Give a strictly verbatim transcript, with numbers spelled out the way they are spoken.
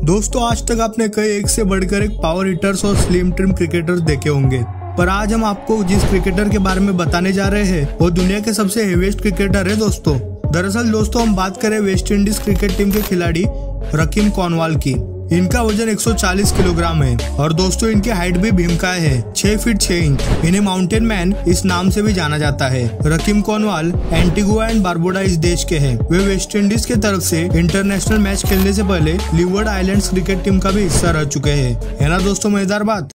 दोस्तों आज तक आपने कई एक से बढ़कर एक पावर हिटर्स और स्लिम ट्रिम क्रिकेटर्स देखे होंगे, पर आज हम आपको जिस क्रिकेटर के बारे में बताने जा रहे हैं वो दुनिया के सबसे हेवीएस्ट क्रिकेटर है दोस्तों। दरअसल दोस्तों हम बात करें वेस्ट इंडीज क्रिकेट टीम के खिलाड़ी रकीम कॉर्नवाल की। इनका वजन एक सौ चालीस किलोग्राम है और दोस्तों इनकी हाइट भी भीमकाय है, छह फीट छह इंच। इन्हें माउंटेन मैन इस नाम से भी जाना जाता है। Rahkeem Cornwall Antigua and Barbuda इस देश के हैं। वे वेस्ट इंडीज के तरफ से इंटरनेशनल मैच खेलने से पहले लीवर्ड आइलैंड्स क्रिकेट टीम का भी हिस्सा रह चुके हैं। है ना दोस्तों मजेदार बात।